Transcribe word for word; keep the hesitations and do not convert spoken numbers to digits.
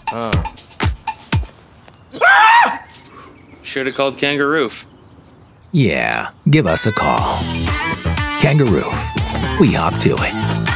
Huh. Ah! Should have called Kangaroof. Yeah, give us a call. Kangaroof. We hop to it.